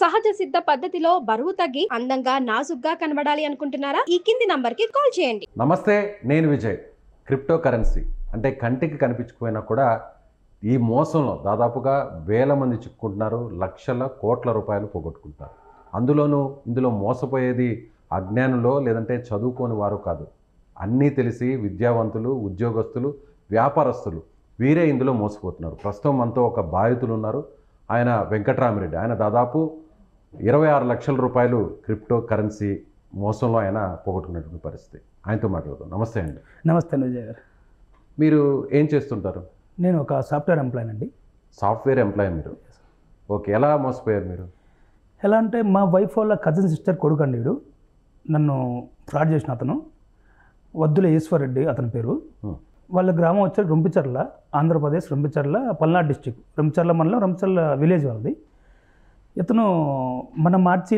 సహజ సిద్ధ పద్ధతిలో బరువు తగ్గి అందంగా నాజుగ్గా కనబడాలి అనుకుంటున్నారా? ఈ కింది నంబర్కి కాల్ చేయండి. నమస్తే, నేను విజయ్. క్రిప్టో కరెన్సీ అంటే కంటికి కనిపించకపోయినా కూడా ఈ మోసంలో దాదాపుగా వేల మంది చిక్కుకుంటున్నారు, లక్షల కోట్ల రూపాయలు పోగొట్టుకుంటారు. ఇందులో మోసపోయేది అజ్ఞానులో లేదంటే చదువుకోని వారు కాదు, అన్నీ తెలిసి విద్యావంతులు, ఉద్యోగస్తులు, వ్యాపారస్తులు వీరే ఇందులో మోసపోతున్నారు. ప్రస్తుతం మనతో ఒక బాధితులు ఉన్నారు. ఆయన వెంకట్రామిరెడ్డి. ఆయన దాదాపు 26 లక్షల రూపాయలు క్రిప్టో కరెన్సీ మోసంలో ఆయన పోగొట్టుకున్నటువంటి పరిస్థితి. ఆయనతో మాట్లాడదాం. నమస్తే అండి. నమస్తే విజయ్ గారు. మీరు ఏం చేస్తుంటారు? నేను ఒక సాఫ్ట్వేర్ ఎంప్లాయ్ అండి. సాఫ్ట్వేర్ ఎంప్లాయ్ మీరు? ఓకే. ఎలా మోసపోయారు మీరు? ఎలా అంటే మా వైఫ్ వాళ్ళ కజిన్ సిస్టర్ కొడుకు అండి వీడు. నన్ను ఫ్రాడ్ చేసిన అతను వద్దుల ఈశ్వరెడ్డి అతని పేరు. వాళ్ళ గ్రామం వచ్చి రొంపిచర్ల, ఆంధ్రప్రదేశ్ రొంపిచర్ల, పల్నాడు డిస్టిక్. రొంపిచర్ల మండలం, రొంపిచర్ల విలేజ్ వాళ్ళది. ఇతను మన మార్చి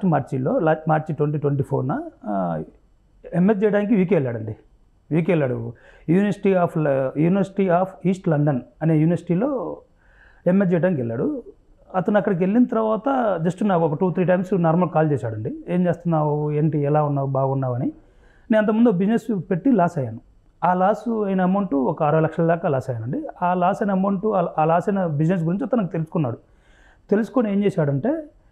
2024 ఎంఎస్ చేయడానికి యూకే వెళ్ళాడండి. యూకే వెళ్ళాడు. యూనివర్సిటీ ఆఫ్ ఈస్ట్ లండన్ అనే యూనివర్సిటీలో ఎంఎస్ చేయడానికి వెళ్ళాడు. అతను అక్కడికి వెళ్ళిన తర్వాత జస్ట్ నాకు ఒక 2-3 టైమ్స్ నార్మల్ కాల్ చేశాడండి. ఏం చేస్తున్నావు, ఏంటి, ఎలా ఉన్నావు, బాగున్నావు అని. నేను అంతకుముందు బిజినెస్ పెట్టి లాస్ అయ్యాను. ఆ లాస్ అయిన అమౌంట్ ఒక 60 లక్షల దాకా లాస్ అయ్యానండి. ఆ లాస్ అయిన అమౌంట్, ఆ లాస్ అయిన బిజినెస్ గురించి అతనికి తెలుసుకున్నాడు. తెలుసుకొని ఏం చేశాడంటే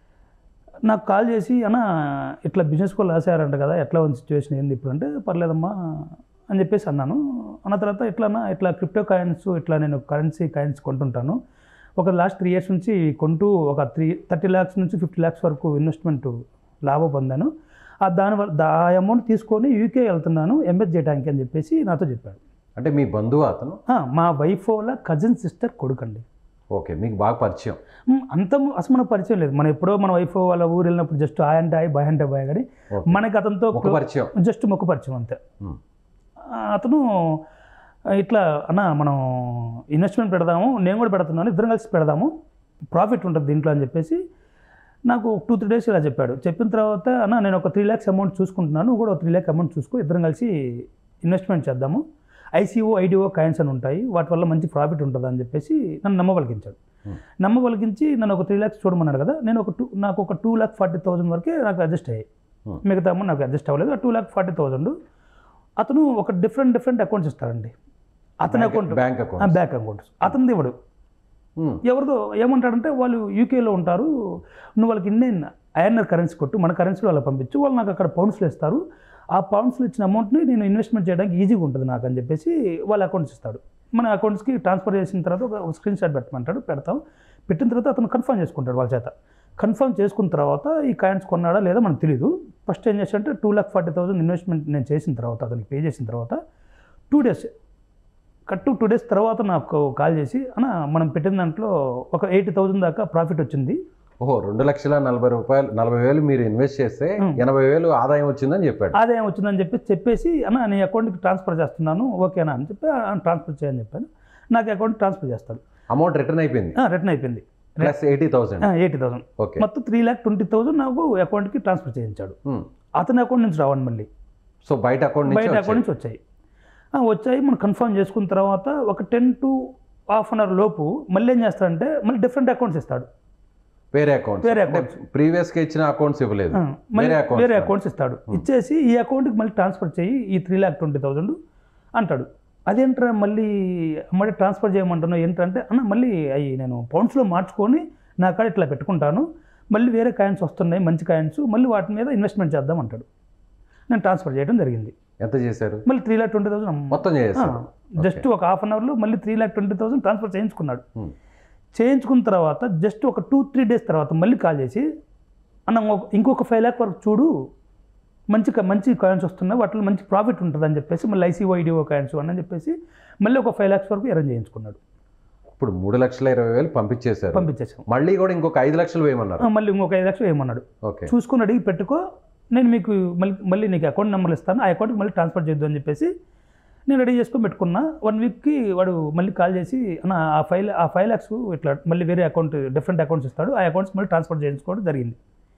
నాకు కాల్ చేసి, అన్న ఇట్లా బిజినెస్ కూడా లాస్ అయ్యారంట కదా, ఎట్లా ఉంది సిచ్యువేషన్, ఏంది ఇప్పుడు అంటే, పర్లేదమ్మా అని చెప్పేసి అన్నాను. అన్న తర్వాత ఇట్లా క్రిప్టో కాయిన్స్, ఇట్లా నేను కరెన్సీ కాయిన్స్ కొంటుంటాను. ఒక లాస్ట్ 3 years నుంచి కొంటూ ఒక 30 lakhs నుంచి 50 lakhs వరకు ఇన్వెస్ట్మెంట్ లాభం పొందాను. దానివల్ల ఆ అమౌంట్ తీసుకొని యూకే వెళ్తున్నాను ఎంఎస్ చేయడానికి అని చెప్పేసి నాతో చెప్పాడు. అంటే మీ బంధువు అతను? మా వైఫ్ వాళ్ళ కజిన్ సిస్టర్ కొడుకండి. ఓకే. మీకు బాగా పరిచయం? అసలు మనకు పరిచయం లేదు. మనం ఎప్పుడో మన వైఫ్ వాళ్ళ ఊరు వెళ్ళినప్పుడు జస్ట్ హాయ్ అంటే హాయ్, బాయ్ అంటే బాయ్, కానీ మనకి అతనితో పరిచయం, జస్ట్ మొక్క పరిచయం అంతే. అతను ఇట్లా, అన్న మనం ఇన్వెస్ట్మెంట్ పెడదాము, నేను కూడా పెడుతున్నాను, ఇద్దరం కలిసి పెడదాము, ప్రాఫిట్ ఉంటుంది దీంట్లో అని చెప్పేసి నాకు 2-3 days ఇలా చెప్పాడు. చెప్పిన తర్వాత, అన్న నేను ఒక 3 lakhs అమౌంట్ చూసుకుంటున్నాను, నువ్వు కూడా ఒక 3 lakh అమౌంట్ చూసుకో, ఇద్దరం కలిసి ఇన్వెస్ట్మెంట్ చేద్దాము, ఐడిఓ కాయిన్స్ అని ఉంటాయి, వాటి వల్ల మంచి ప్రాఫిట్ ఉంటుంది అని చెప్పేసి నన్ను నమ్మబలికించాడు. నమ్మబలికించి నన్ను ఒక 3 lakhs చూడమన్నాడు కదా. నేను నాకు ఒక 2,40,000 వరకే నాకు అడ్జస్ట్ అయ్యాయి. మిగతా అమౌంట్ నాకు అడ్జస్ట్ అవ్వలేదు. ఆ 2,40,000 అతను ఒక డిఫరెంట్ అకౌంట్స్ ఇస్తాడండి. అతని అకౌంట్ బ్యాంక్ అకౌంట్స్ అతనిది ఇవ్వడు. ఎవరిదో ఏమంటాడంటే, వాళ్ళు యూకేలో ఉంటారు, నువ్వు వాళ్ళకి ఐఎన్ఆర్ కరెన్సీ కొట్టు, మన కరెన్సీలో వాళ్ళకి పంపించు, వాళ్ళు నాకు అక్కడ పౌండ్స్లో ఇస్తారు, ఆ పౌండ్స్లో ఇచ్చిన అమౌంట్ని నేను ఇన్వెస్ట్మెంట్ చేయడానికి ఈజీగా ఉంటుంది నాకు అని చెప్పేసి వాళ్ళ అకౌంట్స్ ఇస్తాడు. మన అకౌంట్స్కి ట్రాన్స్ఫర్ చేసిన తర్వాత ఒక స్క్రీన్ షాట్ పెట్టమంటాడు, పెడతాం. పెట్టిన తర్వాత అతను కన్ఫర్మ్ చేసుకుంటాడు వాళ్ళ చేత. కన్ఫర్మ్ చేసుకున్న తర్వాత ఈ కాయిన్స్ కొన్నాడా లేదా మనకు తెలియదు. ఫస్ట్ ఏం చేశాడంటే 2,40,000 ఇన్వెస్ట్మెంట్ నేను చేసిన తర్వాత, అతనికి పే చేసిన తర్వాత 2 days తర్వాత నాకు కాల్ చేసి, అన్న మనం పెట్టిన దాంట్లో ఒక 80,000 దాకా ప్రాఫిట్ వచ్చింది. ఓహో, 2,40,000 మీరు ఇన్వెస్ట్ చేస్తే 80,000 ఆదాయం వచ్చిందని చెప్పాడు. ఆదాయం వచ్చిందని చెప్పేసి అన్న నీ అకౌంట్కి ట్రాన్స్ఫర్ చేస్తున్నాను, ఓకేనా అని చెప్పి ట్రాన్స్ఫర్ చేయని చెప్పాను. నాకు అకౌంట్ ట్రాన్స్ఫర్ చేస్తాడు. అమౌంట్ రిటర్న్ అయిపోయింది. ప్లస్ 80,000. ఓకే. మొత్తం 3,20,000 నాకు అకౌంట్కి ట్రాన్స్ఫర్ చేయించాడు. అతని అకౌంట్ నుంచి రావండి మళ్ళీ. సో బయట అకౌంట్ నుంచి వచ్చాయి. మనం కన్ఫర్మ్ చేసుకున్న తర్వాత ఒక 10 to half an hour లోపు మళ్ళీ ఏం చేస్తాడంటే, మళ్ళీ డిఫరెంట్ అకౌంట్స్ ఇస్తాడు. వేరే అకౌంట్స్ ప్రీవియస్గా ఇచ్చిన అకౌంట్స్ ఇవ్వలేదు, వేరే అకౌంట్స్ ఇస్తాడు. ఇచ్చేసి ఈ అకౌంట్కి మళ్ళీ ట్రాన్స్ఫర్ చేయి ఈ 3,20,000 అంటాడు. అదేంట్రా మళ్ళీ ట్రాన్స్ఫర్ చేయమంటున్నావు ఏంటంటే, అన్న మళ్ళీ అవి నేను పౌండ్స్లో మార్చుకొని నా కాడ ఇట్లా పెట్టుకుంటాను, మళ్ళీ వేరే కాయిన్స్ వస్తున్నాయి, మంచి కాయిన్స్, మళ్ళీ వాటి మీద ఇన్వెస్ట్మెంట్ చేద్దాం అంటాడు. నేను ట్రాన్స్ఫర్ చేయడం జరిగింది. ఎంత చేశారు? మళ్ళీ 3,20,000 మొత్తం చేశారు. జస్ట్ ఒక హాఫ్ అన్ అవర్లో మళ్ళీ 3,20,000 ట్రాన్స్ఫర్ చేయించుకున్నాడు. చేయించుకున్న తర్వాత జస్ట్ ఒక 2-3 days తర్వాత మళ్ళీ కాల్ చేసి, అన్న ఇంకొక 5 lakh వరకు చూడు, మంచి కాయిన్స్ వస్తున్నాయి, వాటిలో మంచి ప్రాఫిట్ ఉంటుంది అని చెప్పేసి మళ్ళీ ఐడిఓ కాయిన్స్ అని చెప్పేసి మళ్ళీ ఒక 5 lakhs వరకు అరేంజ్ చేయించుకున్నాడు. ఇప్పుడు 3,20,000 పంపించేశాం. మళ్ళీ కూడా ఇంకొక 5 లక్షలు వేయమన్నారు. మళ్ళీ ఇంకొక 5 లక్షలు వేయమన్నాడు. చూసుకుని అడిగి పెట్టుకో, నేను మీకు మళ్ళీ నీకు అకౌంట్ నెంబర్లు ఇస్తాను, ఆ అకౌంట్కి మళ్ళీ ట్రాన్స్ఫర్ చేద్దాం అని చెప్పేసి నేను రెడీ చేసుకొని పెట్టుకున్నా. 1 weekకి వాడు మళ్ళీ కాల్ చేసి, అన్న ఆ 5 lakhs ఇట్లా మళ్ళీ వేరే అకౌంట్, డిఫరెంట్ అకౌంట్స్ ఇస్తాడు, ఆ అకౌంట్స్ మళ్ళీ ట్రాన్స్ఫర్ చేయించుకోవడం జరిగింది.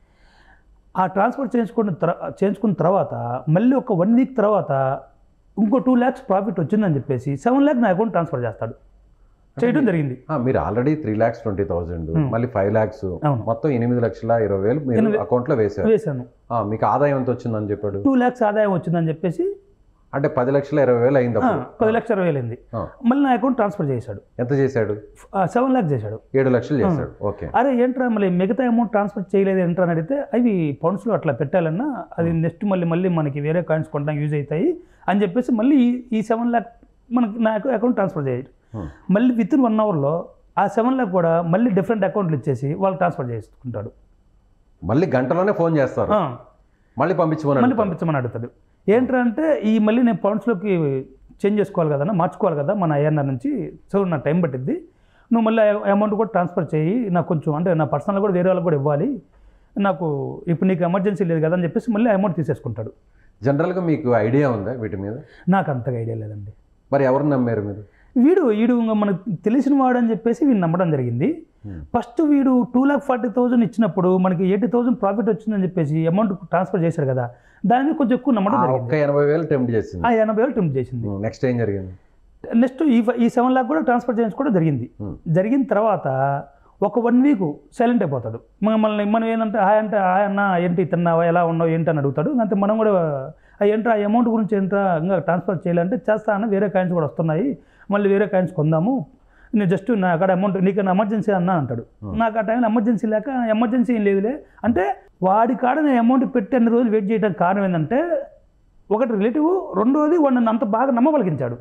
ఆ ట్రాన్స్ఫర్ చేయించుకున్న తర్వాత మళ్ళీ ఒక 1 week తర్వాత ఇంకో 2 lakhs ప్రాఫిట్ వచ్చిందని చెప్పేసి 7 lakh నా అకౌంట్ ట్రాన్స్ఫర్ చేస్తాడు. చేయడం జరిగింది. మీరు ఆల్రెడీ 3,20,000 మళ్ళీ 5 lakhs మొత్తం 8,20,000 మీరు అకౌంట్లో వేశాను. మీకు ఆదాయం ఎంత వచ్చిందని చెప్పాడు? 2 lakhs ఆదాయం వచ్చిందని చెప్పేసి. అంటే 10,20,000 అయింది. 10,20,000 అయింది. మళ్ళీ నా అకౌంట్ ట్రాన్స్ఫర్ చేశాడు. ఎంత చేశాడు? 7 lakhs చేశాడు. 7 లక్షలు చేశాడు. ఓకే. అరే ఏంట్రా మళ్ళీ మిగతా అమౌంట్ ట్రాన్స్ఫర్ చేయలేదు ఏంట్రా అని అడిగితే అవి పౌండ్స్లో అట్లా పెట్టాలన్నా అది నెక్స్ట్ మళ్ళీ మనకి వేరే కాయిన్స్ కొనడానికి యూజ్ అవుతాయి అని చెప్పేసి మళ్ళీ ఈ 7 lakh మనకి నాకు అకౌంట్ ట్రాన్స్ఫర్ చేయడు. మళ్ళీ విత్ ఇన్ 1 hourలో ఆ 7 lakh కూడా మళ్ళీ డిఫరెంట్ అకౌంట్లు ఇచ్చేసి వాళ్ళు ట్రాన్స్ఫర్ చేసుకుంటాడు. మళ్ళీ గంటలోనే ఫోన్ చేస్తారు, మళ్ళీ పంపించమని అడుగుతాడు. ఏంట్రా అంటే మళ్ళీ నేను పౌండ్స్లోకి చేంజ్ చేసుకోవాలి కదా, మార్చుకోవాలి కదా మన ఐఎన్ఆర్ నుంచి. సో నా టైం పట్టిద్ది, నువ్వు మళ్ళీ అమౌంట్ కూడా ట్రాన్స్ఫర్ చేయి, నాకు కొంచెం అంటే నా పర్సనల్ కూడా వేరే వాళ్ళకి కూడా ఇవ్వాలి, నాకు ఇప్పుడు నీకు ఎమర్జెన్సీ లేదు కదా అని చెప్పేసి మళ్ళీ అమౌంట్ తీసేసుకుంటాడు. జనరల్గా మీకు ఐడియా ఉందా వీటి మీద? నాకు అంతగా ఐడియా లేదండి. మరి ఎవరు నమ్మారు మీరు? వీడు మనకు తెలిసిన వాడు అని చెప్పేసి వీడు నమ్మడం జరిగింది. ఫస్ట్ వీడు 2,40,000 ఇచ్చినప్పుడు మనకి 80,000 ప్రాఫిట్ వచ్చిందని చెప్పేసి అమౌంట్ ట్రాన్స్ఫర్ చేశాడు కదా, దాని మీద కొంచెం ఎక్కువ నమ్మడం జరిగింది. 80,000 టెంప్ట్ చేసింది. 80,000 టెంప్ట్ చేసింది. నెక్స్ట్ ఏం జరిగింది? నెక్స్ట్ ఈ 7 lakh కూడా ట్రాన్స్ఫర్ చేయించుకోవడం జరిగింది. జరిగిన తర్వాత ఒక 1 week సైలెంట్ అయిపోతాడు. మనం ఏంటంటే హాయ్ అన్న ఏంటి తిన్నావా, ఎలా ఉన్నావు ఏంటి అని అడుగుతాడు. అంటే మనం కూడా ఏంట్రా ఆ అమౌంట్ గురించి ఏంట్రా ఇంకా ట్రాన్స్ఫర్ చేయాలంటే చేస్తా అన్న, వేరే కాయిన్స్ కూడా వస్తున్నాయి, మళ్ళీ వేరే కాయిన్స్ కొందాము, నేను జస్ట్ నా అక్కడ అమౌంట్ నీకు ఎమర్జెన్సీ అన్నా అంటాడు. నాకు ఆ టైంలో ఎమర్జెన్సీ లేక ఎమర్జెన్సీ ఏం లేదులే అంటే వాడి కాడ నేను అమౌంట్ పెట్టి అన్ని రోజులు వెయిట్ చేయడానికి కారణం ఏంటంటే ఒకటి రిలేటివ్, రెండోది వాడు నన్ను అంత బాగా నమ్మబలికించాడు.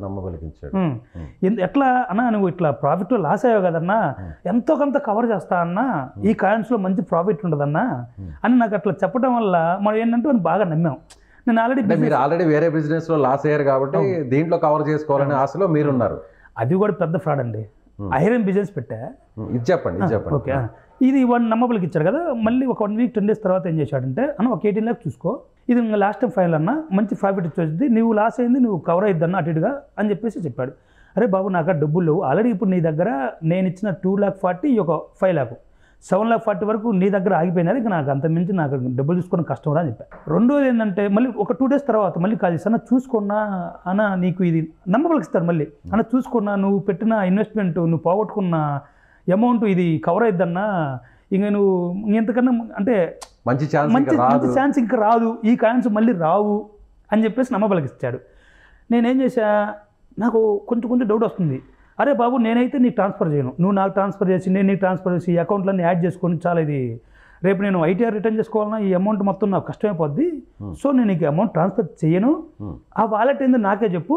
ఎట్లా అన్నా నువ్వు ఇట్లా ప్రాఫిట్లో లాస్ అయ్యావు కదన్నా, ఎంతో కొంత కవర్ చేస్తా అన్నా, ఈ కాయిన్స్లో మంచి ప్రాఫిట్ ఉండదన్నా అని నాకు అట్లా చెప్పడం వల్ల మనం ఏంటంటే వాడిని బాగా నమ్మాం. నేను ఆల్రెడీ వేరే బిజినెస్ లో లాస్ అయ్యారు కాబట్టి దీంట్లో కవర్ చేసుకోవాలనే ఆశలో మీరున్నారు. అది కూడా పెద్ద ఫ్రాడ్ అండి. ఐరన్ బిజినెస్ పెట్టా. ఇది చెప్పండి. ఓకే, ఇది వాడు నమ్మబలికి ఇచ్చాడు కదా. మళ్ళీ ఒక 1 week 10 days తర్వాత ఏం చేశాడంటే అన్న ఒక 18 lakhs చూసుకో, ఇది ఇంకా లాస్ట్ టైం ఫైనల్ అన్న, మంచి ప్రాఫిట్ వచ్చేది, నువ్వు లాస్ అయింది నువ్వు కవర్ అయిద్దన్న అటు ఇటుగా అని చెప్పేసి చెప్పాడు. అరే బాబు నాకు ఆ డబ్బులు లేవు, ఆల్రెడీ ఇప్పుడు నీ దగ్గర నేను ఇచ్చిన 2,40,000 ఒక 5 lakh 7,40,000 వరకు నీ దగ్గర ఆగిపోయినారు, ఇక నాకు అంత మించి నాకు డబ్బులు చూసుకోవడం కష్టం రా అని చెప్పాను. రెండోది ఏంటంటే మళ్ళీ ఒక 2 days తర్వాత మళ్ళీ కాల్ చేస్తాను, చూసుకున్నా అన్న నీకు ఇది నమ్మబలికిస్తాడు మళ్ళీ అన్న, చూసుకున్నా నువ్వు పెట్టిన ఇన్వెస్ట్మెంట్ నువ్వు పోగొట్టుకున్న అమౌంట్ ఇది కవర్ అయిద్దన్నా, ఇంక నువ్వు ఇంతకన్నా అంటే మంచి ఛాన్స్ ఇంకా రాదు, ఈ కాయిన్స్ మళ్ళీ రావు అని చెప్పేసి నమ్మబలికిచ్చాడు. నేనేం చేశా, నాకు కొంచెం డౌట్ వస్తుంది. అరే బాబు నేనైతే నీకు ట్రాన్స్ఫర్ చేయను, నువ్వు నాకు ట్రాన్స్ఫర్ చేసి నేను నీకు ట్రాన్స్ఫర్ చేసి అకౌంట్లన్నీ యాడ్ చేసుకొని చాలా ఇది రేపు నేను ఐటీఆర్ రిటర్న్ చేసుకోవాలన్నా ఈ అమౌంట్ మొత్తం నాకు కష్టమైపోద్ది, సో నేను నీకు అమౌంట్ ట్రాన్స్ఫర్ చేయను, ఆ వాలెట్ ఏందో నాకే చెప్పు,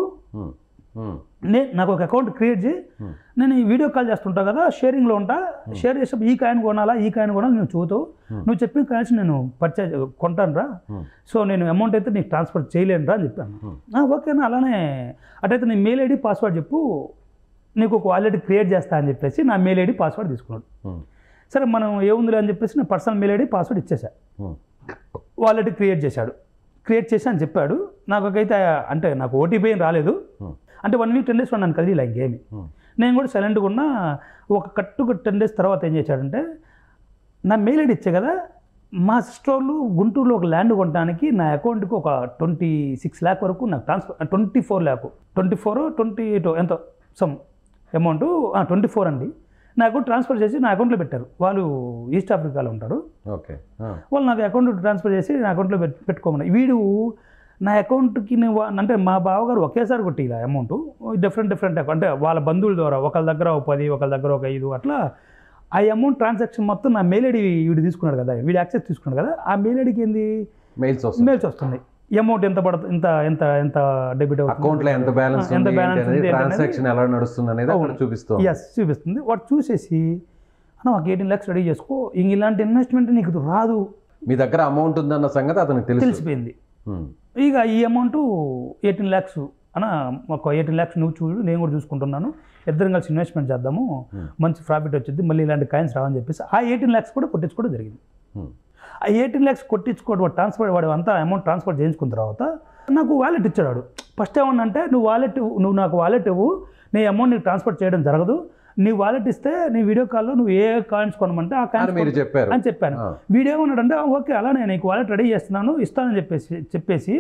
నాకు ఒక అకౌంట్ క్రియేట్ చేయి, నేను ఈ వీడియో కాల్ చేస్తుంటా కదా, షేరింగ్లో ఉంటా, షేర్ చేస్తే ఈ కాయిన్ కొనాలా ఈ కాయిన్ కొనాలి నువ్వు చూతావు, నువ్వు చెప్పిన కాయిన్స్ నేను పర్చేజ్ కొంటాను రా, సో నేను అమౌంట్ అయితే నీకు ట్రాన్స్ఫర్ చేయలేను రా అని చెప్పాను. ఓకేనా, అలానే అటైతే నీ మెయిల్ ఐడి పాస్వర్డ్ చెప్పు, నీకు ఒక వాలెట్ క్రియేట్ చేస్తా అని చెప్పేసి నా మెయిల్ ఐడి పాస్వర్డ్ తీసుకున్నాడు. సరే మనం ఏముందిలే అని చెప్పేసి నా పర్సనల్ మెయిల్ ఐడి పాస్వర్డ్ ఇచ్చేసా. వాలెట్ క్రియేట్ చేసి అని చెప్పాడు. నాకైతే అంటే నాకు ఓటీపీ ఏం రాలేదు. అంటే 1 week 10 days నన్ను కదిలి ఇంకేమి, నేను కూడా సైలెంట్గా ఉన్నా. ఒక 10 days తర్వాత ఏం చేశాడంటే నా మెయిల్ ఐడి ఇచ్చే కదా, మా సిస్టర్ వాళ్ళు గుంటూరులో ఒక ల్యాండ్ కొనడానికి నా అకౌంట్కి ఒక 26 lakh వరకు నాకు ట్రాన్స్ఫర్, 24 lakh 28 ఎంతో సమ్ అమౌంట్ 24 అండి, నా అకౌంట్ ట్రాన్స్ఫర్ చేసి నా అకౌంట్లో పెట్టారు. వాళ్ళు ఈస్ట్ ఆఫ్రికాలో ఉంటారు. ఓకే, వాళ్ళు నాకు అకౌంట్ ట్రాన్స్ఫర్ చేసి నా అకౌంట్లో పెట్టుకోమని. వీడు నా అకౌంట్కి అంటే మా బావగారు ఒకేసారి కొట్టి ఇలా అమౌంట్ డిఫరెంట్ అకౌంట్, అంటే వాళ్ళ బంధువుల ద్వారా ఒకళ్ళ దగ్గర ఒక 10 ఒకళ్ళ దగ్గర ఒక 5 అట్లా ఆ అమౌంట్ ట్రాన్సాక్షన్ మొత్తం నా మెయిల్ ఐడి వీడు తీసుకున్నాడు కదా, వీడు యాక్సెస్ తీసుకున్నాడు కదా, ఆ మెయిల్ ఐడికి ఏంది మెయిల్స్ వస్తుంది, అమౌంట్ ఎంత పడుతుంది, ఎంత డెబిట్ అకౌంట్లో ఎంత బ్యాలెన్స్ ట్రాన్సాక్షన్ ఎలా నడుస్తుంది అనేది చూపిస్తుంది. వాడు చూసేసి అన్న ఒక 18 lakhs రెడీ చేసుకో, ఇలాంటి ఇన్వెస్ట్మెంట్ నీకు రాదు, మీ దగ్గర అమౌంట్ ఉందన్న సంగతి అతనికి తెలిసిపోయింది. ఇక ఈ అమౌంట్ 18 lakhs అన్న, ఒక 18 lakhs నువ్వు చూడు, నేను కూడా చూసుకుంటున్నాను, ఇద్దరం కలిసి ఇన్వెస్ట్మెంట్ చేద్దాము, మంచి ప్రాఫిట్ వచ్చింది, మళ్ళీ ఇలాంటి కాయిన్స్ రావని చెప్పేసి ఆ 18 lakhs కూడా కొట్టించుకోవడం జరిగింది. ఆ 18 lakhs కొట్టించుకోవడం వాడు అంతా అమౌంట్ ట్రాన్స్ఫర్ చేయించుకున్న తర్వాత నాకు వాలెట్ ఇచ్చాడు వాడు. ఫస్ట్ ఏమన్నా నువ్వు నాకు వాలెట్ ఇవ్వు, నీ అమౌంట్ నీకు ట్రాన్స్ఫర్ చేయడం జరగదు, నీ వాలెట్ ఇస్తే నీ వీడియో కాల్లో నువ్వు ఏ కాయిన్స్ కొనమంటే ఆ కాయిన్స్ అని చెప్పాను. వీడియో ఏమన్నాడంటే ఓకే అలానే నీకు వాలెట్ రెడీ చేస్తున్నాను ఇస్తానని చెప్పేసి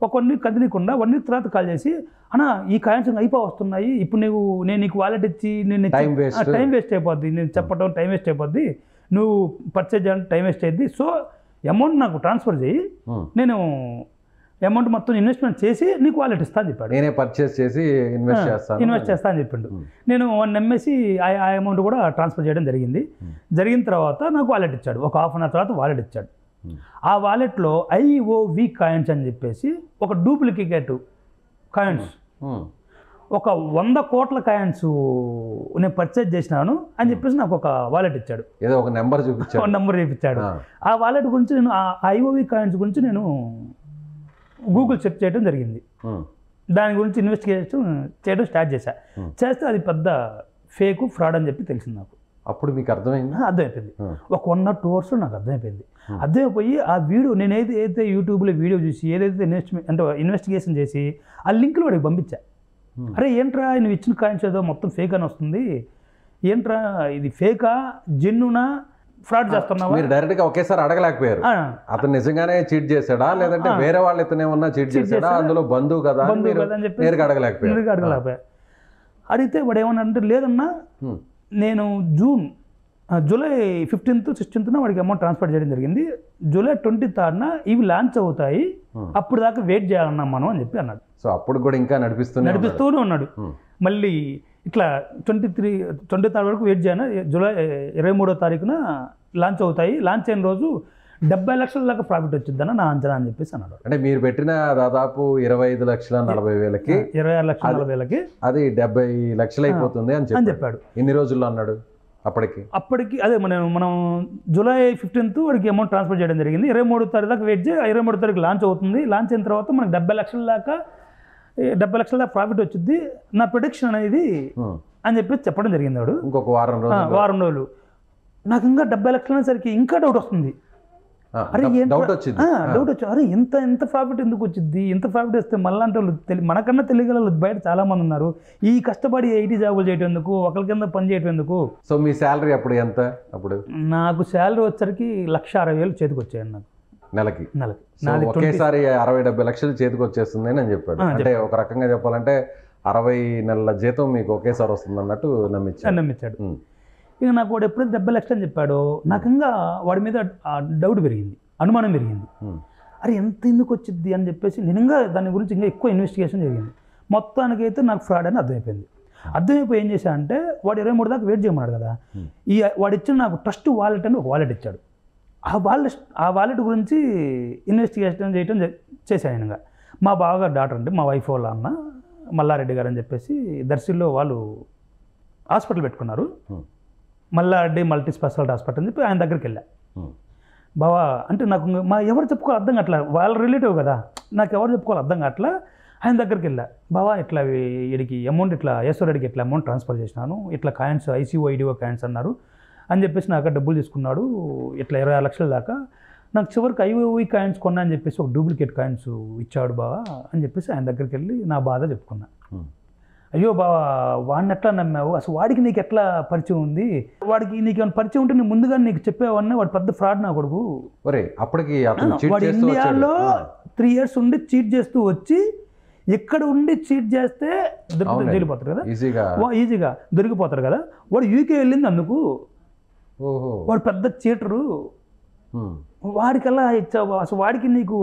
ఒక 1 వీక్ కదిలీకుండా 1 వీక్ తర్వాత కాల్ చేసి అన్నా ఈ కాయిన్స్ వస్తున్నాయి, ఇప్పుడు నేను నీకు వాలెట్ ఇచ్చి నేను టైం వేస్ట్ అయిపోద్ది, నేను చెప్పడం టైం వేస్ట్ అయిపోద్ది, నువ్వు పర్చేజ్ చేయాలంటే టైం వేస్ట్ అయ్యింది, సో అమౌంట్ నాకు ట్రాన్స్ఫర్ చేయి, నేను అమౌంట్ మొత్తం ఇన్వెస్ట్మెంట్ చేసి నీకు వాలెట్ ఇస్తా అని చెప్పాడు. నేనే పర్చేస్ చేసి ఇన్వెస్ట్ చేస్తా అని చెప్పిండు. నేను 1 నమ్మేసి ఆ అమౌంట్ కూడా ట్రాన్స్ఫర్ చేయడం జరిగింది. జరిగిన తర్వాత నాకు వాలెట్ ఇచ్చాడు. ఒక హాఫ్ అన్ అవర్ తర్వాత వాలెట్ ఇచ్చాడు. ఆ వాలెట్లో IOV కాయిన్స్ అని చెప్పేసి ఒక డూప్లికేట్ కాయిన్స్, ఒక 100 కోట్ల కాయిన్స్ నేను పర్చేజ్ చేసినాను అని చెప్పేసి నాకు ఒక వాలెట్ ఇచ్చాడు. ఏదో ఒక నెంబర్ చూపించాడు. ఆ వాలెట్ గురించి నేను ఆ IOV కాయిన్స్ గురించి నేను గూగుల్ సెర్చ్ చేయడం జరిగింది. దాని గురించి ఇన్వెస్టిగేషన్ చేయడం స్టార్ట్ చేస్తే అది పెద్ద ఫేక్ ఫ్రాడ్ అని చెప్పి తెలిసింది నాకు. అప్పుడు మీకు అర్థమైంది? అర్థమైపోయింది. ఒక 1 or 2 hours నాకు అర్థమైపోయింది. అర్థమైపోయి ఆ వీడియో నేను ఏదైతే యూట్యూబ్లో వీడియో చూసి ఏదైతే ఇన్వెస్టిగేషన్ చేసి ఆ లింక్లు వాడికి పంపించా. అరే ఏంట్రా నువ్వు ఇచ్చిన కాయిన్స్ ఏదో మొత్తం ఫేక్ అని వస్తుంది, ఏంట్రా ఇది ఫేకా జెన్యునా ఫ్రాడ్ చేస్తున్నావా? మీరు డైరెక్ట్ గా ఒకేసారి అడగలేకపోయారు, అతను నిజంగానే చీట్ చేశాడా లేదంటే వేరే వాళ్ళు ఇతనే ఉన్నా చీట్ చేశాడా, అందులో బంధువు కదా అని చెప్పి నేరుగా అడగలేకపోయారు. అడిగితే వాడు ఏమన్నా అంటే లేదన్నా నేను జూలై 15th 16th వాడికి అమౌంట్ ట్రాన్స్ఫర్ చేయడం జరిగింది, జూలై 23rd ఇవి లాంచ్ అవుతాయి, అప్పుడు దాకా వెయిట్ చేయాలన్నా మనం అని చెప్పి అన్నాడు. సో అప్పుడు కూడా ఇంకా నడిపిస్తూనే ఉన్నాడు. మళ్ళీ ఇట్లా 23rd వరకు వెయిట్ చేయను, జూలై 23వ తారీఖున లాంచ్ అవుతాయి, లాంచ్ అయిన రోజు 70 లక్షల దాకా ప్రాఫిట్ వచ్చిందన్న నా అంచనా అని చెప్పేసి అన్నాడు. అంటే మీరు పెట్టిన దాదాపు 25,40,000కి 26,40,000కి అది 70 లక్షలు అయిపోతుంది అని చెప్పాడు. ఎన్ని రోజుల్లో అన్నాడు? అప్పటికి అదే మనం జూలై 15th వాడికి అమౌంట్ ట్రాన్స్ఫర్ చేయడం జరిగింది. 23వ తారీఖు దాకా వెయిట్ చేయి, 23వ తారీఖు లాంచ్ అవుతుంది, లాంచ్ అయిన తర్వాత మనకు 70 లక్షల దాకా ప్రాఫిట్ వచ్చింది నా ప్రొడిక్షన్ అనేది అని చెప్పి చెప్పడం జరిగింది. వాడు ఇంకొక వారం రోజులు నాకు ఇంకా 70 లక్షలు అనేసరికి ఇంకా డౌట్ వస్తుంది. అరే డౌట్ వచ్చింది, అరే ఎంత ప్రాఫిట్ ఎందుకు వచ్చింది, ఎంత ప్రాఫిట్ వస్తే మళ్ళీ అంటే మనకన్నా తెలియగల బయట చాలా మంది ఉన్నారు, ఈ కష్టపడి IT జాబులు చేయటం ఎందుకు, ఒకరి కింద పని చేయటం ఎందుకు. సో మీ శాలరీ అప్పుడు ఎంత? అప్పుడు నాకు శాలరీ వచ్చరికి 1,60,000 చేతికి వచ్చాయండి నాకు నెలకి. ఒకేసారి 60-70 లక్షలు చేతికి వచ్చేస్తుంది అని చెప్పాడు. అంటే ఒక రకంగా చెప్పాలంటే 60 నెలల జీతం మీకు ఒకేసారి వస్తుంది అన్నట్టు నమ్మించాడు. ఇక నాకు వాడు ఎప్పుడైతే 70 లక్షలు అని చెప్పాడో నాకు ఇంకా వాడి మీద డౌట్ పెరిగింది, అనుమానం పెరిగింది. అరే ఎంత ఎందుకు వచ్చింది అని చెప్పేసి నేను ఇంకా దాని గురించి ఇంకా ఎక్కువ ఇన్వెస్టిగేషన్ జరిగింది. మొత్తానికైతే నాకు ఫ్రాడ్ అని అర్థమైపోయింది. అర్థమైపోయి ఏం చేశా అంటే వాడు 23 దాకా వెయిట్ చేయమన్నాడు కదా, వాడు ఇచ్చిన నాకు ట్రస్ట్ వాలెట్ అని ఒక వాలెట్ ఇచ్చాడు. ఆ వాలెట్ గురించి ఇన్వెస్టిగేషన్ చేశాను నేను. మా బావగారు డాక్టర్ అంటే మా వైఫ్ వాళ్ళ అన్న మల్లారెడ్డి గారు అని చెప్పేసి దర్శిలో వాళ్ళు హాస్పిటల్ పెట్టుకున్నారు, మల్లారెడ్డి మల్టీ స్పెషాలిటీ హాస్పిటల్ అని చెప్పి ఆయన దగ్గరికి వెళ్ళా. బావా అంటే నాకు ఎవరు చెప్పుకోవాలి అర్థం కావట్లా, వాళ్ళ రిలేటివ్ కదా, నాకు ఎవరు చెప్పుకోవాలి అర్థం కావట్లా. ఆయన దగ్గరికి వెళ్ళా, బావా ఇట్లా వీడికి అమౌంట్ ఇట్లా ఈశ్వరెడ్డికి ఇట్లా అమౌంట్ ట్రాన్స్ఫర్ చేసినాను, ఇట్లా కాయిన్స్ ICO కాయిన్స్ అన్నారు అని చెప్పేసి నాకు డబ్బులు తీసుకున్నాడు, ఇట్లా 26 లక్షల దాకా, నాకు చివరికి IOV కాయిన్స్ కొన్నా అని చెప్పేసి ఒక డూప్లికేట్ కాయిన్స్ ఇచ్చాడు బావా అని చెప్పేసి ఆయన దగ్గరికి వెళ్ళి నా బాధ చెప్పుకున్నా. అయ్యో బావా వాడిని ఎట్లా నమ్మావు, అసలు వాడికి నీకు ఎట్లా పరిచయం ఉంది, వాడికి నీకు ఏమైనా పరిచయం ఉంటే నేను ముందుగా నీకు చెప్పేవన్నా, వాడు పెద్ద ఫ్రాడ్ నా కొడుకు, వాడు ఇండియాలో 3 years ఉండి చీట్ చేస్తూ వచ్చి ఇక్కడ ఉండి చీట్ చేస్తే జరిగిపోతారు కదా, ఈజీగా దొరికిపోతారు కదా, వాడు UK వెళ్ళింది అందుకు, వాడు పెద్ద చీటరు, వాడికల్లా ఇచ్చావు, అసలు వాడికి నీకు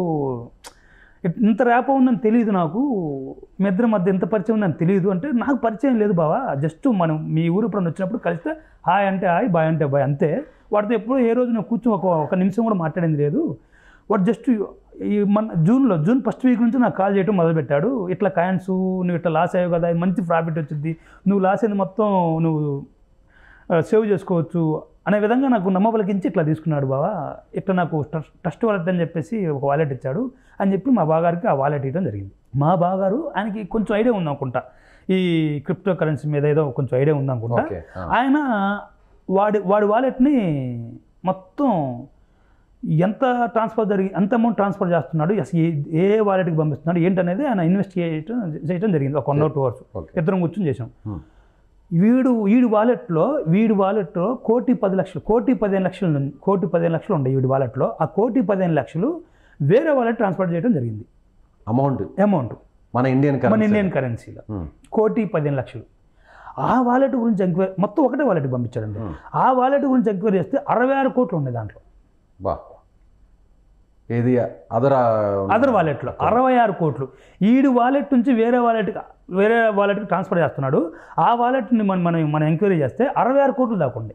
ఇంత ర్యాప్ ఉందని తెలియదు, నాకు మీ ఇద్దరి మధ్య ఎంత పరిచయం ఉందని తెలియదు అంటే, నాకు పరిచయం లేదు బావా, జస్ట్ మనం మీ ఊరు ఇప్పుడు వచ్చినప్పుడు కలిస్తే హాయ్ అంటే హాయ్ బాయ్ అంటే బాయ్ అంతే, వాడితో ఎప్పుడూ ఏ రోజు నేను కూర్చొని ఒక నిమిషం కూడా మాట్లాడింది లేదు. వాడు జస్ట్ ఈ జూన్ 1st వీక్ నుంచి నాకు కాల్ చేయడం మొదలుపెట్టాడు, ఇట్లా కాయిన్స్ నువ్వు ఇట్లా లాస్ అయ్యావు కదా, మంచి ప్రాఫిట్ వచ్చింది, నువ్వు లాస్ అయింది మొత్తం నువ్వు సేవ్ చేసుకోవచ్చు అనే విధంగా నాకు నమ్మబలికించి ఇట్లా తీసుకున్నాడు బావా, ఇట్లా నాకు ట్రస్ట్ వాలెట్ అని చెప్పేసి ఒక వాలెట్ ఇచ్చాడు అని చెప్పి మా బావగారికి ఆ వాలెట్ ఇవ్వడం జరిగింది. మా బావగారు ఆయనకి కొంచెం ఐడియా ఉంది అనుకుంటా, ఈ క్రిప్టో కరెన్సీ మీద ఏదో కొంచెం ఐడియా ఉంది అనుకుంటా, ఆయన వాడి వాలెట్ని మొత్తం ఎంత అమౌంట్ ట్రాన్స్ఫర్ చేస్తున్నాడు, అసలు ఏ వాలెట్కి పంపిస్తున్నాడు ఏంటనేది ఆయన ఇన్వెస్టిగేట్ చేయడం జరిగింది. ఒక 1 or 2 hours ఇద్దరం కూర్చొని చేసాం. వీడి వాలెట్లో 1,15 లక్షలు ఉండే వీడి వాలెట్లో, ఆ 1,15 లక్షలు వేరే వాలెట్ ట్రాన్స్ఫర్ చేయడం జరిగింది. అమౌంట్ మన ఇండియన్ కరెన్సీలో 1,15,00,000. ఆ వాలెట్ గురించి ఎంక్వైరీ, మొత్తం ఒకటే వాలెట్ పంపించాడండి. ఆ వాలెట్ గురించి ఎంక్వైరీ చేస్తే 66 కోట్లు ఉన్నాయి దాంట్లో. బా, ఏది అదర్ వాలెట్లో 66 కోట్లు. ఈడు వాలెట్ నుంచి వేరే వాలెట్కి ట్రాన్స్ఫర్ చేస్తున్నాడు. ఆ వాలెట్ని మనం ఎంక్వైరీ చేస్తే 66 కోట్లు దాకుంది.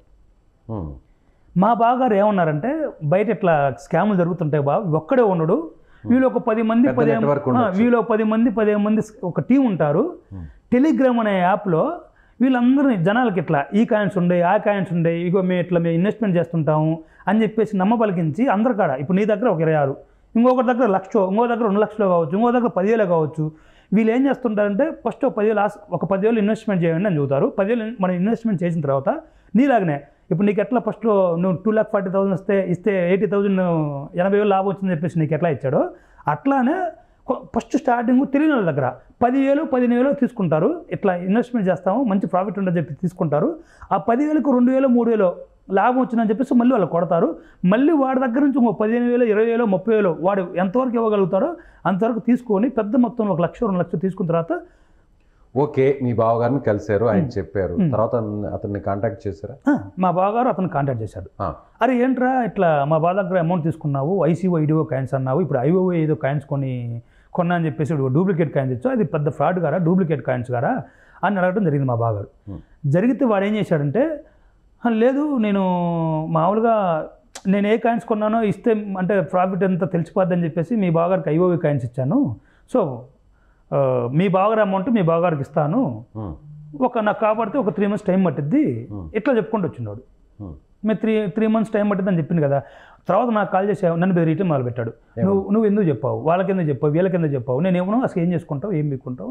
మా బావగారు ఏమన్నారంటే, బయట ఇట్లా స్కాములు జరుగుతుంటాయి బావ, ఒక్కడే ఉండడు, వీళ్ళు ఒక 10 మంది 15 మంది ఒక టీం ఉంటారు. టెలిగ్రామ్ అనే యాప్లో వీళ్ళందరినీ జనాలకి ఇట్లా ఈ కాయిన్స్ ఉండే, ఆ కాయిన్స్ ఉండే, ఇగో మేము ఇన్వెస్ట్మెంట్ చేస్తుంటాము అని చెప్పేసి నమ్మబలికించి అందరి కాడ, ఇప్పుడు నీ దగ్గర ఒక 26, ఇంకొకరి దగ్గర 1,00,000, ఇంకో దగ్గర 2,00,000 కావచ్చు, ఇంకో దగ్గర 10,000 కావచ్చు. వీళ్ళు ఏం చేస్తుంటారంటే, ఫస్ట్ ఒక 10,000 ఇన్వెస్ట్మెంట్ చేయండి అని చెబుతారు. 10,000 మనం ఇన్వెస్ట్మెంట్ చేసిన తర్వాత నీలాగనే ఇప్పుడు నీకు ఎట్లా ఫస్ట్లో నువ్వు 2,40,000 ఇస్తే 80,000 80,000 లాభం వచ్చిందని చెప్పేసి నీకు ఎట్లా ఇచ్చాడో అట్లానే ఫస్ట్ స్టార్టింగ్ తెలియని వాళ్ళ దగ్గర 10,000 15,000 తీసుకుంటారు. ఇట్లా ఇన్వెస్ట్మెంట్ చేస్తాము, మంచి ప్రాఫిట్ ఉండదని చెప్పి తీసుకుంటారు. ఆ 10,000కు 2,000 3,000 లాభం వచ్చిందని చెప్పేసి మళ్ళీ వాళ్ళు కొడతారు. మళ్ళీ వాడి దగ్గర నుంచి 15,000 20,000 30,000 వాడు ఎంతవరకు ఇవ్వగలుగుతాడో అంతవరకు తీసుకొని పెద్ద మొత్తంలో 1,00,000 2,00,000 తీసుకున్న తర్వాత ఓకే, మీ బావగారిని కలిశారు, ఆయన చెప్పారు, తర్వాత అతన్ని కాంటాక్ట్ చేశారా? మా బావగారు అతను కాంటాక్ట్ చేశాడు. అరే ఏంట్రా ఇట్లా మా బావ దగ్గర అమౌంట్ తీసుకున్నావు, ఐసీఓ ఐడిఓ కాయిన్స్ అన్నావు, ఇప్పుడు ఐఓ ఏదో కాయిన్స్ కొన్నా అని చెప్పేసి డూప్లికేట్ కాయిన్స్ ఇచ్చావు, అది పెద్ద ఫ్రాడ్ గారా, డూప్లికేట్ కాయిన్స్ గారా అని అడగడం జరిగింది మా బావగారు. జరిగితే వాడు ఏం చేశాడంటే, లేదు నేను మామూలుగా నేను ఏ కాయిన్స్ కొన్నానో ఇస్తే అంటే ప్రాఫిట్ ఎంత తెలిసిపోద్దని చెప్పేసి మీ బావగారికి ఐఓవి కాయిన్స్ ఇచ్చాను, సో మీ బావగారు అమౌంట్ మీ బావగారికి ఇస్తాను, నాకు కాపాడితే ఒక 3 months టైం పట్టిద్ది, ఇట్లా చెప్పుకుంటూ వచ్చినాడు. మేము 3 months టైం పట్టిద్ది అని చెప్పింది కదా. తర్వాత నాకు కాల్ చేసి నన్ను బెదిరియటం మొదలుపెట్టాడు. నువ్వు ఎందుకు చెప్పావు, వాళ్ళకెందుకు చెప్పావు, వీళ్ళకెందుకు చెప్పావు, నేను ఏమన్నా అసలు ఏం చేసుకుంటావు, ఏం మీకుంటావు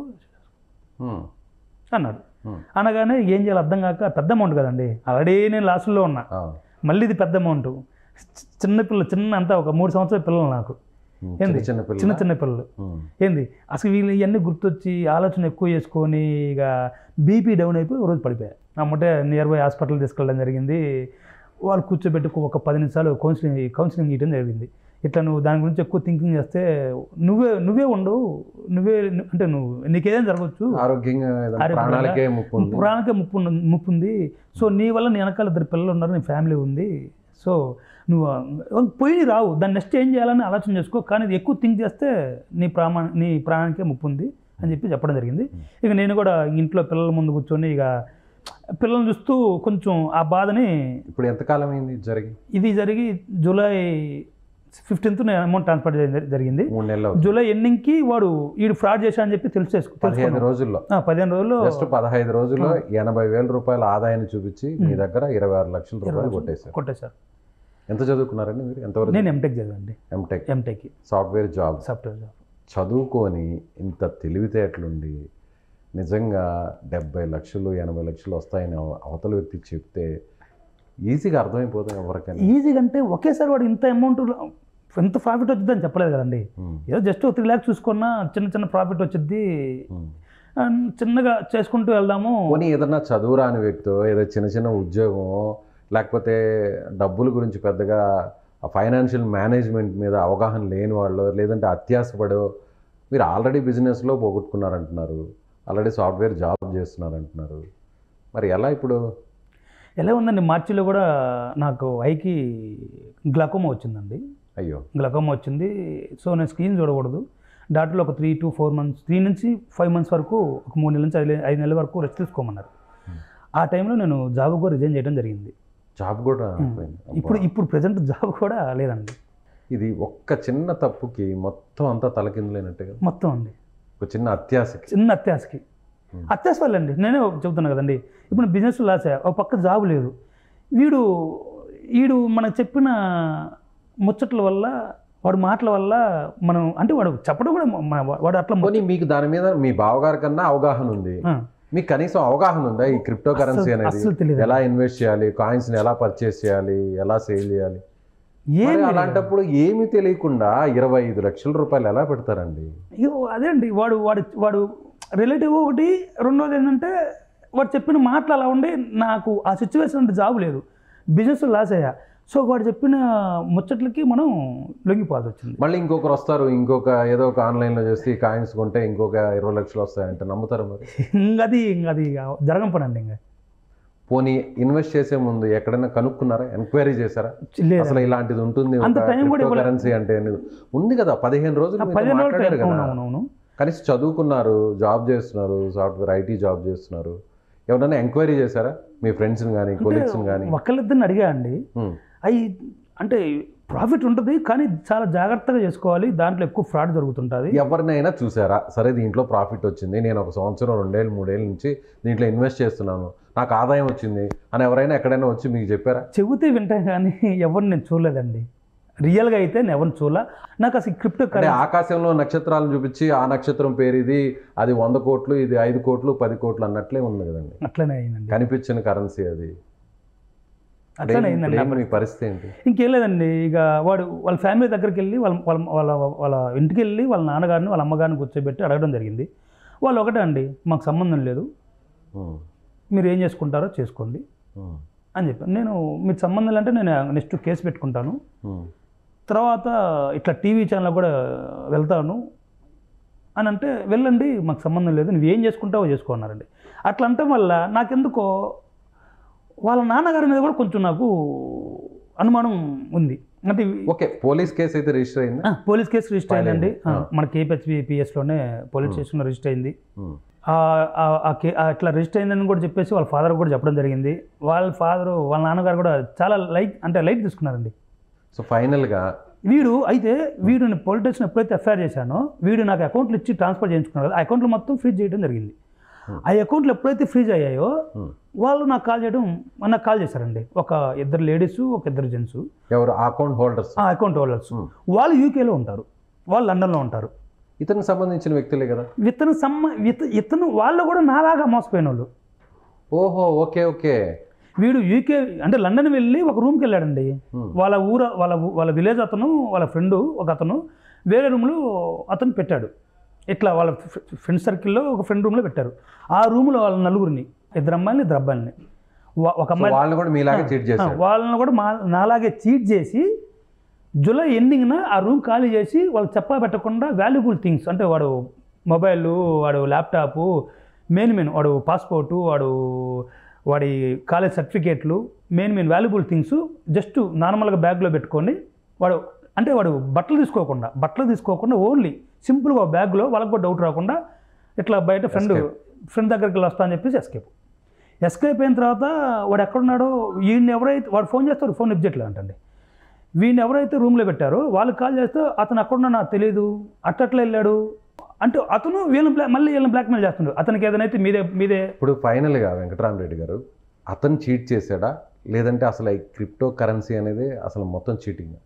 అన్నాడు. అనగానే ఏం చేయాలి అర్థం కాక, పెద్ద అమౌంట్ కదండి, ఆల్రెడీ నేను లాస్ట్లో ఉన్నా, మళ్ళీ ఇది పెద్ద అమౌంట్, చిన్న అంతా ఒక 3 సంవత్సరాల పిల్లలు నాకు, ఏంది చిన్న పిల్లలు, ఏంది అసలు వీళ్ళు ఇవన్నీ గుర్తొచ్చి ఆలోచన ఎక్కువ చేసుకొని ఇక బీపీ డౌన్ అయిపోయి రోజు పడిపోయాయి. అమ్మంటే నియర్ బై హాస్పిటల్ తీసుకెళ్ళడం జరిగింది. వాళ్ళు కూర్చోబెట్టి ఒక 10 నిమిషాలు కౌన్సిలింగ్ ఇవ్వడం జరిగింది. ఇట్లా నువ్వు దాని గురించి ఎక్కువ థింకింగ్ చేస్తే నువ్వే ఉండవు, అంటే నీకేదైనా జరగవచ్చు, ప్రాణానికే ముప్పు ఉంది. సో నీ వల్ల నీ వెనకాల 2 పిల్లలు ఉన్నారు, నీ ఫ్యామిలీ ఉంది, సో నువ్వు పోయి రావు, దాన్ని నెక్స్ట్ ఏం చేయాలని ఆలోచన చేసుకో, కానీ ఇది ఎక్కువ థింక్ చేస్తే నీ ప్రాణానికే ముప్పు ఉంది అని చెప్పడం జరిగింది. ఇక నేను కూడా ఇంట్లో పిల్లల ముందు కూర్చొని ఇక పిల్లల్ని చూస్తూ కొంచెం ఆ బాధని. ఇప్పుడు ఎంతకాలం అయింది ఇది జరిగి జూలై 15th అమౌంట్ ట్రాన్స్ఫర్ జరిగింది. 3 నెలలు. జూలై ఎండింగ్కి వీడు ఫ్రాడ్ చేశా అని చెప్పి 15 రోజుల్లో 15 రోజుల్లో 80,000 రూపాయల ఆదాయాన్ని చూపించి మీ దగ్గర 26 లక్షల రూపాయలు కొట్టేశారు. ఎంత చదువుకున్నారండి మీరు? ఎంతవరకు? నేను ఎంటెక్ చదివండి. ఎంటెక్ సాఫ్ట్వేర్ జాబ్ చదువుకొని ఇంత తెలివితేటలుండి నిజంగా 70 లక్షలు 80 లక్షలు వస్తాయని అవతల వ్యక్తి చెప్తే ఈజీగా అర్థమైపోతుంది ఎవరికైనా. ఈజీగా అంటే ఒకేసారి వాడు ఇంత అమౌంట్ ఎంత ప్రాఫిట్ వచ్చిందని చెప్పలేదు కదండి. ఏదో జస్ట్ 3 lakhs చూసుకున్నా చిన్న ప్రాఫిట్ వచ్చింది, చిన్నగా చేసుకుంటూ వెళ్దాము. పోనీ ఏదన్నా చదువు రాని వ్యక్తో ఏదో చిన్న ఉద్యోగం, లేకపోతే డబ్బుల గురించి పెద్దగా ఫైనాన్షియల్ మేనేజ్మెంట్ మీద అవగాహన లేని వాళ్ళు, లేదంటే అత్యాసపడో, మీరు ఆల్రెడీ బిజినెస్లో పోగొట్టుకున్నారంటున్నారు, ఆల్రెడీ సాఫ్ట్వేర్ జాబ్ చేస్తున్నారంటున్నారు, మరి ఇప్పుడు ఎలా ఉందండి? మార్చిలో కూడా నాకు ఐకి గ్లకోమా వచ్చిందండి. అయ్యో, గ్లకోమా వచ్చింది. సో నేను స్క్రీన్ చూడకూడదు. డాక్టర్లో ఒక 3 to 4 months 3 నుంచి 5 months వరకు, ఒక 3 నెలల నుంచి 5 నెలల వరకు రెస్ట్ తీసుకోమన్నారు. ఆ టైంలో నేను జాబ్ కూడా రిజైన్ చేయడం జరిగింది. జాబ్ కూడా ఇప్పుడు ప్రజెంట్ జాబ్ కూడా లేదండి. ఇది ఒక్క చిన్న తప్పుకి మొత్తం అంతా తలకిందులైనట్టుగా. మొత్తం అండి, ఒక చిన్న అత్యాశకి అత్యాశ వల్లండి. నేనే చెబుతున్నా కదండి, ఇప్పుడు బిజినెస్ లాస్ అయ్యా, ఒక పక్క జాబ్ లేదు, వీడు మనకు చెప్పిన ముచ్చట్ల వల్ల, వాడు మాటల వల్ల మనం అంటే వాడు చెప్పడం కూడా వాడు అట్లా. మీకు దాని మీద మీ బావగారి కన్నా అవగాహన ఉంది, మీకు కనీసం అవగాహన ఉందా ఈ క్రిప్టో కరెన్సీ అనేది ఎలా ఇన్వెస్ట్ చేయాలి, కాయిన్స్ని ఎలా పర్చేస్ చేయాలి, ఎలా సేల్ చేయాలి? అలాంటప్పుడు ఏమి తెలియకుండా 25 లక్షల రూపాయలు ఎలా పెడతారండి? అదే అండి, వాడు రిలేటివ్ ఒకటి. రెండోది ఏంటంటే వాడు చెప్పిన మాటలు అలా ఉండి నాకు ఆ సిచ్యువేషన్ అంటే జాబ్ లేదు, బిజినెస్ లాస్ అయ్యా. సో వాడు చెప్పిన ముచ్చట్లకి మనం లొంగిపోవాల్సి వచ్చింది. మళ్ళీ ఇంకొకరు వస్తారు, ఇంకొక ఏదో ఒక ఆన్లైన్లో చేసి కాయిన్స్ కొంటే ఇంకొక 20 లక్షలు వస్తాయంటే నమ్ముతారు మరి? అది జరగం పని అండి. ఇంకా పోనీ ఇన్వెస్ట్ చేసే ముందు ఎక్కడైనా కనుక్కున్నారా, ఎంక్వైరీ చేశారా? అసలు ఇలాంటిది ఉంటుంది కరెన్సీ అంటే ఉంది కదా, 15 రోజులు మాట్లాడారు కదా. కనీసం చదువుకున్నారు, జాబ్ చేస్తున్నారు, సాఫ్ట్వేర్ ఐటీ జాబ్ చేస్తున్నారు, ఎవరైనా ఎంక్వైరీ చేశారా మీ ఫ్రెండ్స్ని కానీ కొలీగ్స్ని కానీ? ఒకళ్ళిద్దరిని అడిగా అండి. అవి అంటే ప్రాఫిట్ ఉంటుంది కానీ చాలా జాగ్రత్తగా చేసుకోవాలి, దాంట్లో ఎక్కువ ఫ్రాడ్ జరుగుతుంటుంది. ఎవరినైనా చూసారా, సరే దీంట్లో ప్రాఫిట్ వచ్చింది, నేను 1 సంవత్సరం 2 ఏళ్ళు 3 ఏళ్ళ నుంచి దీంట్లో ఇన్వెస్ట్ చేస్తున్నాను, నాకు ఆదాయం వచ్చింది అని ఎవరైనా ఎక్కడైనా వచ్చి మీకు చెప్పారా? చెబితే వింటాం కానీ ఎవరిని నేను చూడలేదండి. రియల్గా అయితే నేను ఎవరిని చూడలే. నాకు అసలు క్రిప్టో కరెన్సీ ఆకాశంలో నక్షత్రాలను చూపించి ఆ నక్షత్రం పేరు ఇది, అది 100 కోట్లు, ఇది 5 కోట్లు 10 కోట్లు అన్నట్లే ఉంది కదండి. అట్లనే అయిందండి, కనిపించిన కరెన్సీ అది. అట్లనే అయిందండి. మీ పరిస్థితి ఏంటి? ఇంకేం లేదండి. ఇక వాళ్ళ ఫ్యామిలీ దగ్గరికి వెళ్ళి వాళ్ళ ఇంటికి వెళ్ళి వాళ్ళ నాన్నగారిని వాళ్ళ అమ్మగారిని కూర్చోబెట్టి అడగడం జరిగింది. వాళ్ళు ఒకటే అండి, మాకు సంబంధం లేదు, మీరు ఏం చేసుకుంటారో చేసుకోండి అని చెప్పాను. నేను మీకు సంబంధం అంటే నేను నెక్స్ట్ కేసు పెట్టుకుంటాను, తర్వాత ఇట్లా టీవీ ఛానల్ కూడా వెళ్తాను అని అంటే, వెళ్ళండి మాకు సంబంధం లేదు, నువ్వు ఏం చేసుకుంటావో చేసుకో అన్నారండి. అట్లా అంటే వల్ల నాకెందుకో వాళ్ళ నాన్నగారి మీద కూడా కొంచెం నాకు అనుమానం ఉంది. అంటే ఓకే, పోలీస్ కేసు అయితే రిజిస్టర్ అయింది? పోలీస్ కేసు రిజిస్టర్ అయిందండి. మన కేపీహెచ్పిఎస్లోనే పోలీస్ స్టేషన్లో రిజిస్టర్ అయింది. అట్లా రిజిస్టర్ అయిందని కూడా చెప్పేసి వాళ్ళ ఫాదర్ కూడా చెప్పడం జరిగింది. వాళ్ళ నాన్నగారు కూడా చాలా లైట్ తీసుకున్నారండి. సో ఫైనల్గా వీడు పోలీస్ స్టేషన్ ఎప్పుడైతే ఎఫ్ఐఆర్ చేశానో, వీడు నాకు అకౌంట్లు ఇచ్చి ట్రాన్స్ఫర్ చేయించుకున్నారు కదా, ఆ అకౌంట్లు మొత్తం ఫ్రీజ్ చేయడం జరిగింది. ఆ అకౌంట్లు ఎప్పుడైతే ఫ్రీజ్ అయ్యాయో వాళ్ళు నాకు కాల్ చేశారండి. ఒక 2 లేడీస్, ఒక 2 జెంట్స్. ఎవరు? Account holders. వాళ్ళు యూకేలో ఉంటారు, వాళ్ళు లండన్లో ఉంటారు. ఇతనికి సంబంధించిన వ్యక్తులే కదా. ఇతను వాళ్ళు కూడా నాలాగా మోసపోయిన వాళ్ళు. ఓహో, ఓకే. వీడు యూకే అంటే లండన్ వెళ్ళి ఒక రూమ్కి వెళ్ళాడండి. వాళ్ళ విలేజ్ అతను, వాళ్ళ ఫ్రెండు ఒక అతను వేరే రూమ్లో అతను పెట్టాడు. ఇట్లా వాళ్ళ ఫ్రెండ్ సర్కిల్లో ఒక ఫ్రెండ్ రూమ్లో పెట్టారు. ఆ రూమ్లో వాళ్ళ 4గురిని, 2 అమ్మాయిని 2 అబ్బాయిని, ఒక అమ్మాయి వాళ్ళని కూడా నాలాగే చీట్ చేసి జూలై ఎండింగ్న ఆ రూమ్ ఖాళీ చేసి వాళ్ళు చెప్పా పెట్టకుండా వాల్యుబుల్ థింగ్స్ అంటే వాడు మొబైల్, వాడు ల్యాప్టాపు, మెయిన్ వాడు పాస్పోర్టు, వాడి కాలేజ్ సర్టిఫికేట్లు, మెయిన్ వాల్యుబుల్ థింగ్స్ జస్ట్ నార్మల్గా బ్యాగ్లో పెట్టుకొని వాడు బట్టలు తీసుకోకుండా ఓన్లీ సింపుల్గా బ్యాగ్లో, వాళ్ళకు కూడా డౌట్ రాకుండా ఇట్లా బయట ఫ్రెండ్ దగ్గరికి వస్తా అని చెప్పేసి ఎస్కేప్ అయిన తర్వాత వాడు ఎక్కడున్నాడో వాడు ఫోన్ చేస్తాడు, ఫోన్ లిఫ్ట్ చేయట్లేదు అంటండి. వీడిని ఎవరైతే రూమ్లో పెట్టారో వాళ్ళు కాల్ చేస్తే అతను అక్కడున్నా నాకు తెలియదు, అట్లా వెళ్ళాడు అంటే అతను మళ్ళీ వీళ్ళని బ్లాక్మెయిల్ చేస్తున్నాడు. అతనికి ఏదైనా మీదే. ఇప్పుడు ఫైనల్గా వెంకటరామరెడ్డి గారు, అతను చీట్ చేశాడా, లేదంటే అసలు ఈ క్రిప్టో కరెన్సీ అనేది అసలు మొత్తం చీటింగ్?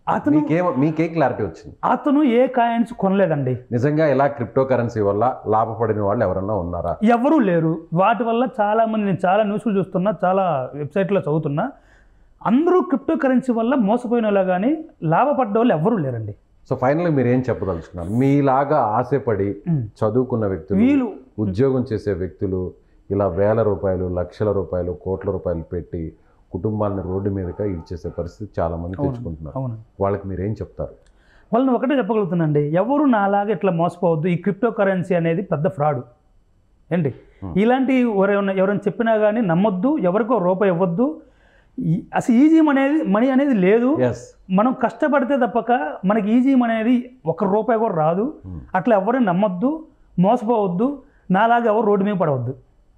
మీకే క్లారిటీ వచ్చింది? అతను ఏ కాయిన్స్ కొనలేదండి. నిజంగా ఇలా క్రిప్టో కరెన్సీ వల్ల లాభపడిన వాళ్ళు ఎవరన్నా ఉన్నారా? ఎవరూ లేరు. వాటి వల్ల చాలామంది, నేను చాలా న్యూస్లు చూస్తున్నా, చాలా వెబ్సైట్లో చదువుతున్నా, అందరూ క్రిప్టో కరెన్సీ వల్ల మోసపోయిన వాళ్ళు కానీ లాభపడ్డ వాళ్ళు ఎవరూ లేరండి. సో ఫైనల్గా మీరు ఏం చెప్పదలుచుకున్నారు? మీలాగా ఆశపడి చదువుకున్న వ్యక్తులు, ఉద్యోగం చేసే వ్యక్తులు ఇలా వేల రూపాయలు, లక్షల రూపాయలు, కోట్ల రూపాయలు పెట్టి కుటుంబాలను రోడ్డు మీదగా ఇచ్చేసే పరిస్థితి చాలా మంది తెచ్చుకుంటున్నారు. వాళ్ళకి మీరు ఏం చెప్తారు? వాళ్ళని ఒకటే చెప్పగలుగుతున్నాండి, ఎవరు నాలాగా ఇట్లా మోసపోవద్దు. ఈ క్రిప్టో కరెన్సీ అనేది పెద్ద ఫ్రాడ్ ఏంటి. ఇలాంటి ఎవరైనా చెప్పినా కానీ నమ్మొద్దు, ఎవరికో రూపాయి ఇవ్వద్దు. అసలు ఈజీ మనీ అనేది లేదు. మనం కష్టపడితే తప్పక మనకి ఈజీ మనీ అనేది 1 రూపాయి కూడా రాదు. అట్లా ఎవరిని నమ్మొద్దు, మోసపోవద్దు, నాలాగా ఎవరు రోడ్డు మీద పడవద్దు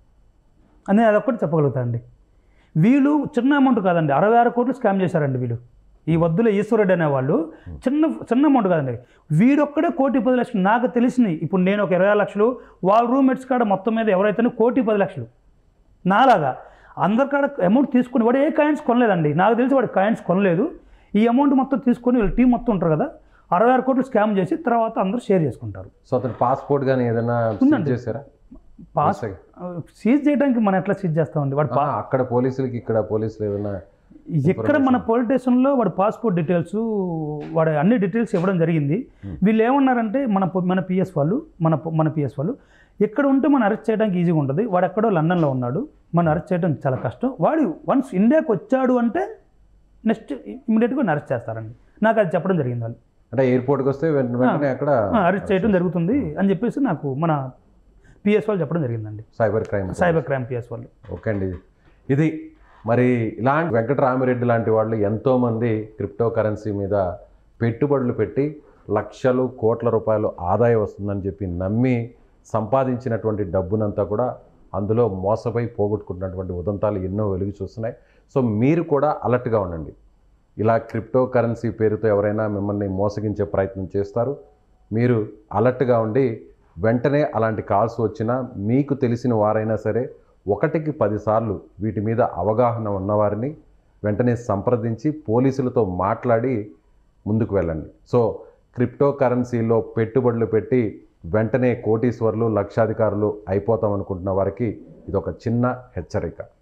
అని అదొక్కటి చెప్పగలుగుతా అండి. వీళ్ళు చిన్న అమౌంట్ కాదండి, 66 కోట్లు స్కామ్ చేశారండి వీళ్ళు. ఈ వద్దుల ఈశ్వరెడ్డి అనేవాళ్ళు చిన్న అమౌంట్ కాదండి. వీడొక్కడే 1,10,00,000 నాకు తెలిసినవి. ఇప్పుడు నేను ఒక 20 లక్షలు, వాళ్ళ రూమ్మేట్స్ కాడ మొత్తం మీద ఎవరైతే 1,10,00,000 నాలాగా అందరికాడ అమౌంట్ తీసుకుని వాడు ఏ కాయిన్స్ కొనలేదండి. నాకు తెలిసి వాడు కాయిన్స్ కొనలేదు. ఈ అమౌంట్ మొత్తం తీసుకొని వీళ్ళ టీం మొత్తం ఉంటారు కదా, 66 కోట్లు స్కామ్ చేసి తర్వాత అందరూ షేర్ చేసుకుంటారు. సో అతను పాస్పోర్ట్ కానీ ఏదైనా చేశారా? సీజ్ చేయడానికి మనం ఎట్లా సీజ్ చేస్తామండి? వాడు అక్కడ పోలీసులకి, ఇక్కడ పోలీసులు ఏదైనా ఎక్కడ మన పోలీస్ స్టేషన్లో వాడు పాస్పోర్ట్ డీటెయిల్స్, వాడు అన్ని డీటెయిల్స్ ఇవ్వడం జరిగింది. వీళ్ళు ఏమన్నారంటే మన పిఎస్ వాళ్ళు ఎక్కడ ఉంటే మనం అరెస్ట్ చేయడానికి ఈజీగా ఉంటుంది. వాడు ఎక్కడో లండన్లో ఉన్నాడు, మనం అరెస్ట్ చేయడం చాలా కష్టం. వాడు వన్స్ ఇండియాకి వచ్చాడు అంటే నెక్స్ట్ ఇమీడియట్గా అరెస్ట్ చేస్తారండి. నాకు అది చెప్పడం జరిగింది వాళ్ళు. అంటే ఎయిర్పోర్ట్కి వస్తే వెంటనే అక్కడ అరెస్ట్ చేయడం జరుగుతుంది అని చెప్పేసి నాకు మన పిఎస్ వాళ్ళు చెప్పడం జరిగిందండి. సైబర్ క్రైమ్ పిఎస్ వాళ్ళు. ఓకే అండి. ఇది మరి ఇలాంటి వెంకటరామిరెడ్డి లాంటి వాళ్ళు ఎంతోమంది క్రిప్టో కరెన్సీ మీద పెట్టుబడులు పెట్టి లక్షలు కోట్ల రూపాయలు ఆదాయం వస్తుందని చెప్పి నమ్మి సంపాదించినటువంటి డబ్బునంతా కూడా అందులో మోసపోయి పోగొట్టుకుంటున్నటువంటి ఉదంతాలు ఎన్నో వెలుగు చూస్తున్నాయి. సో మీరు కూడా అలర్ట్గా ఉండండి. ఇలా క్రిప్టో కరెన్సీ పేరుతో ఎవరైనా మిమ్మల్ని మోసగించే ప్రయత్నం చేస్తారు. మీరు అలర్ట్గా ఉండి వెంటనే అలాంటి కాల్స్ వచ్చినా మీకు తెలిసిన వారైనా సరే 1కి 10 సార్లు వీటి మీద అవగాహన ఉన్నవారిని వెంటనే సంప్రదించి పోలీసులతో మాట్లాడి ముందుకు వెళ్ళండి. సో క్రిప్టో కరెన్సీలో పెట్టుబడులు పెట్టి వెంటనే కోటీశ్వర్లు లక్షాధికారులు అయిపోతాం అనుకుంటున్న వారికి ఇది ఒక చిన్న హెచ్చరిక.